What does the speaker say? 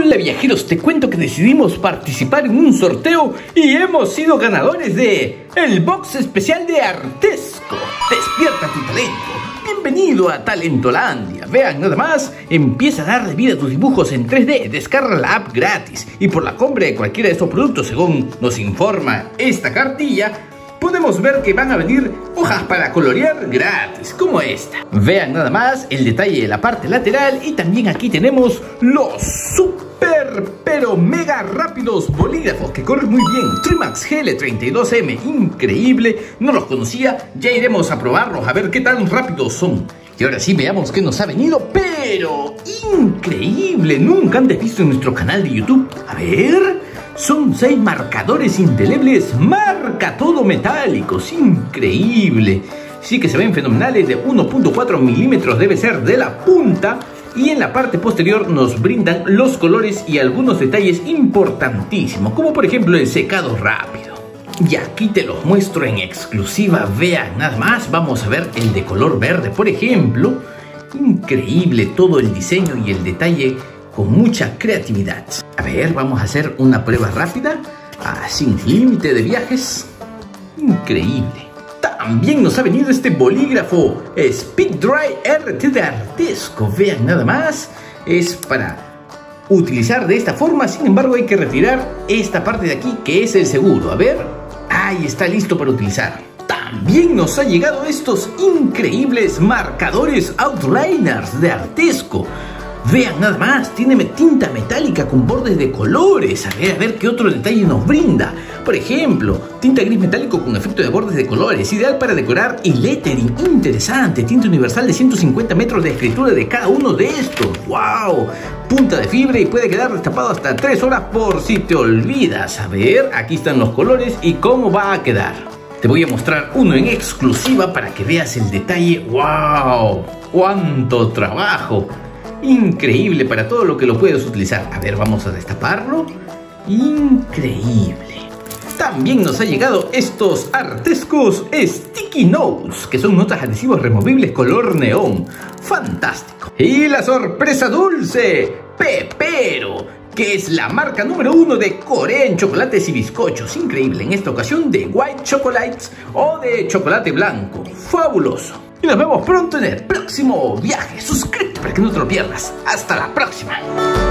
Hola viajeros, te cuento que decidimos participar en un sorteo y hemos sido ganadores de el box especial de Artesco. Despierta tu talento. Bienvenido a Talentolandia. Vean nada más, empieza a darle vida a tus dibujos en 3D, descarga la app gratis y por la compra de cualquiera de estos productos, según nos informa esta cartilla, podemos ver que van a venir hojas para colorear gratis, como esta. Vean nada más el detalle de la parte lateral y también aquí tenemos los super pero mega rápidos bolígrafos que corren muy bien. Trimax GL32M, increíble, no los conocía, ya iremos a probarlos a ver qué tan rápidos son. Y ahora sí veamos qué nos ha venido, pero increíble, nunca antes visto en nuestro canal de YouTube. A ver, son 6 marcadores indelebles, marca todo metálicos, increíble. Sí que se ven fenomenales, de 1.4 milímetros debe ser de la punta. Y en la parte posterior nos brindan los colores y algunos detalles importantísimos, como por ejemplo el secado rápido. Y aquí te los muestro en exclusiva, vean nada más, vamos a ver el de color verde por ejemplo. Increíble todo el diseño y el detalle con mucha creatividad. A ver, vamos a hacer una prueba rápida, sin límite de viajes. Increíble. También nos ha venido este bolígrafo Speed Dry RT de Artesco. Vean nada más, es para utilizar de esta forma. Sin embargo hay que retirar esta parte de aquí que es el seguro. A ver, ahí está listo para utilizar. También nos ha llegado estos increíbles marcadores Outliners de Artesco. Vean nada más, tiene tinta metálica con bordes de colores. A ver qué otro detalle nos brinda. Por ejemplo, tinta gris metálico con efecto de bordes de colores, ideal para decorar y lettering. Interesante, tinta universal de 150 metros de escritura de cada uno de estos. ¡Wow! Punta de fibra y puede quedar destapado hasta 3 horas por si te olvidas. A ver, aquí están los colores y cómo va a quedar. Te voy a mostrar uno en exclusiva para que veas el detalle. ¡Wow! ¡Cuánto trabajo! Increíble para todo lo que lo puedes utilizar. A ver, vamos a destaparlo. Increíble. También nos ha llegado estos Artescos Sticky Notes, que son notas adhesivos removibles color neón. Fantástico. Y la sorpresa dulce, Pepero, que es la marca número 1 de Corea en chocolates y bizcochos. Increíble, en esta ocasión de White Chocolates o de chocolate blanco. Fabuloso. Y nos vemos pronto en el próximo viaje. Suscríbete para que no te lo pierdas. Hasta la próxima.